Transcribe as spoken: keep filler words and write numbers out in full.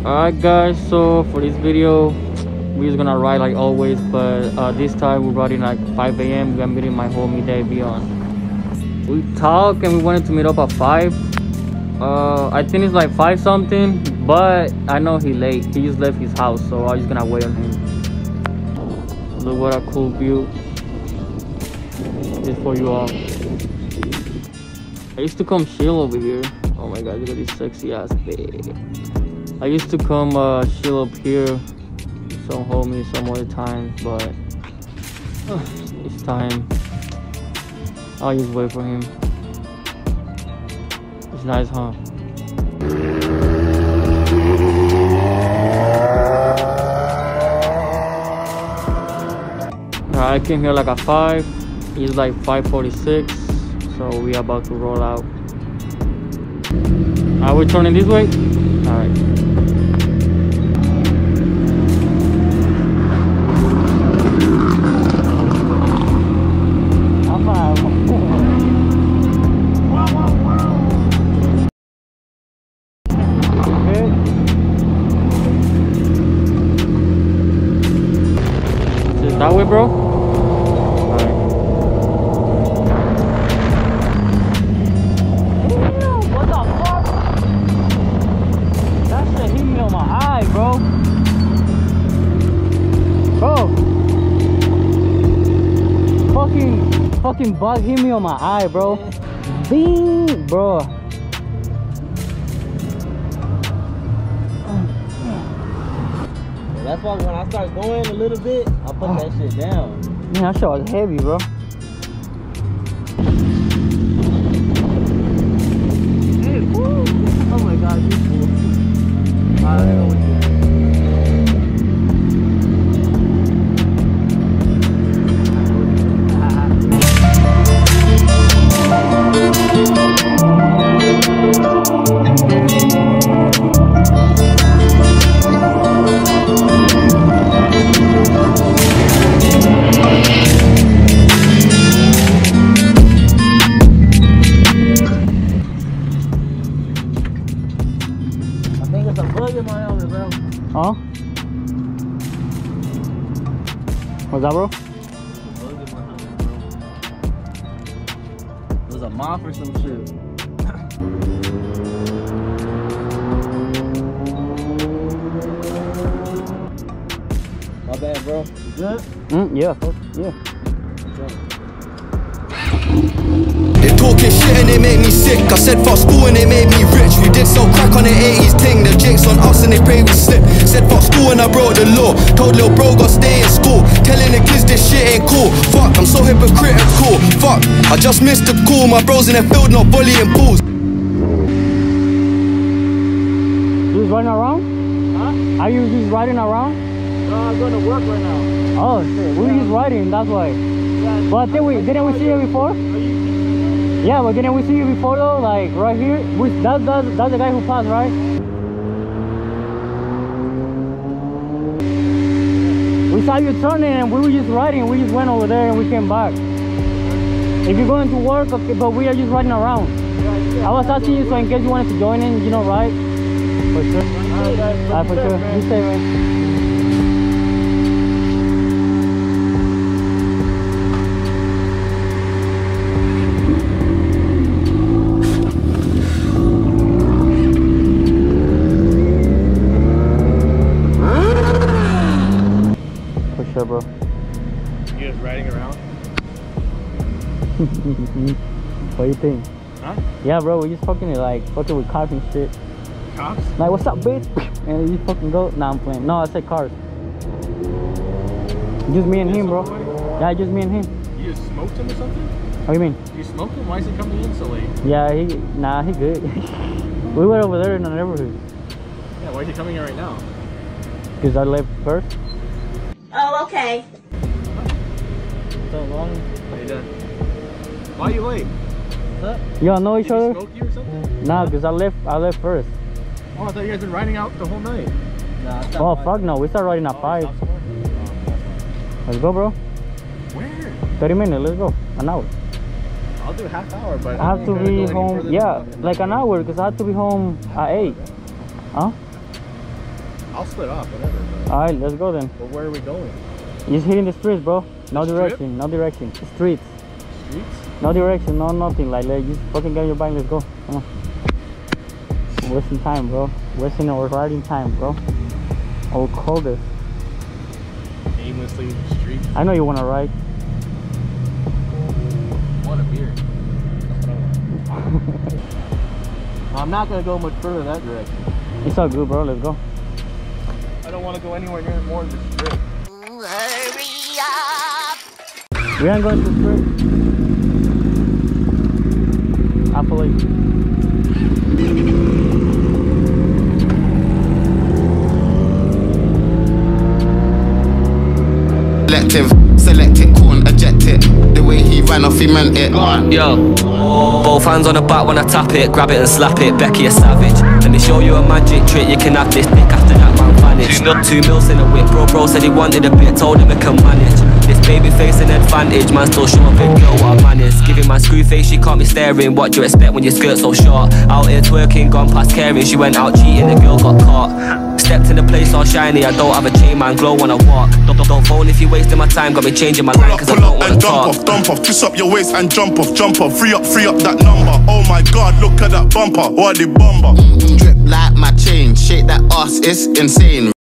Alright guys, so for this video we're just gonna ride like always, but uh, this time we're riding like five A M We're meeting my homie Davion. We talked and we wanted to meet up at five. uh I think it's like five something, but I know he late. He just left his house, so I'm just gonna wait on him. Look what a cool view. This for you all. I used to come chill over here. Oh my god, look at this sexy ass bed. I used to come uh, chill up here, some homies some other times, but uh, it's time. I'll just wait for him. It's nice, huh? Alright, I came here like at five. It's like five forty-six, so we are about to roll out. Are we turning this way? Alright. That way, bro? Alright. What the fuck? That shit hit me on my eye, bro. Bro. Fucking, fucking bug hit me on my eye, bro. Bing, bro. That's why when I start going a little bit, I put oh. that shit down. Man, that shit was heavy, bro. Hey, woo. Oh my god, you cool. I don't know what you Huh? What's that, bro? It was a moth or some shit. My bad, bro. You good? Mm, yeah, yeah. They talking shit and they make me sick. I said fuck school and they made me rich. We did sell crack on the eighties ting. The jakes on us and they pray we slip. Said fuck school and I broke the law. Told little bro got stay in school. Telling the kids this shit ain't cool. Fuck, I'm so hypocritical. Fuck, I just missed the call. My bros in the field not volleying balls. You just riding around? Huh? Are you just riding around? No, I'm going to work right now. Oh shit, we were just riding, that's why. Yeah, but did we, didn't we see you before? Yeah, but didn't we see you before though? Like right here? We, that, that, that's the guy who passed, right? We saw you turning and we were just riding. We just went over there and we came back. If you're going to work, okay, but we are just riding around. I was asking you so in case you wanted to join in, you know, right? For sure. Alright, guys. Alright, for sure. You stay, man. Bro. You guys riding around? What do you think? Huh? Yeah, bro, we just fucking like fucking with cars and shit. Cops? Like, what's up, bitch? And you fucking go. Nah, I'm playing. No, I said cars. Just me and him, bro. Yeah, just me and him. You just smoked him or something? What do you mean? You smoked him? Why is he coming in so late? Yeah, he. Nah, he good. We were over there in the neighborhood. Yeah, why is he coming in right now? Because I left first. Oh, okay. So long. How you doing? Why are you late? Huh? Y'all know each Did other? He smoke you or something? Nah, because I left. I left first. Oh, I thought you guys been riding out the whole night. Nah, oh fuck no, we start riding at oh, five. Oh, let's go, bro. Where? thirty minutes. Let's go. An hour. I'll do a half hour, but I have to be home. Yeah, like an hour because I have to be home at eight. Huh? I'll split off, whatever. But... All right, let's go then. But where are we going? You're hitting the streets, bro. No The direction, strip? no direction. Streets. Streets? No direction, no nothing. Like, like just fucking get on your bike. Let's go. Come on. We're wasting time, bro. Wasting our riding time, bro. I will call this. Aimlessly in the street. I know you want to ride. I want a beer. That's what I want. I'm not gonna go much further that direction. It's all good, bro. Let's go. I don't want to go anywhere near more than the strip. Hurry up. We aren't going to the strip. Happily. Selective, select it, couldn't eject it. The way he ran off, he meant it. Yo, both hands on the back when I tap it, grab it and slap it. Becky a savage. Let me show you a magic trick. You can have this dick after that man vanished. Two mils in a whip, bro. Bro said he wanted a bit, told him he can manage. This baby face an advantage, man. Still show a big girl what I manage. Giving my screw face, she caught me staring. What do you expect when your skirt's so short? Out here twerking, gone past caring. She went out cheating, the girl got caught. Stepped in the place all shiny, I don't have a chain, man, glow when I walk. Don't, don't, don't phone if you wasting my time, got me changing my line cause I don't wanna talk. Pull up and dump off, dump off, twist up your waist and jump off, jump off, free up, free up that number. Oh my god, look at that bumper, what the bomber. Drip like my chain, shake that ass, it's insane.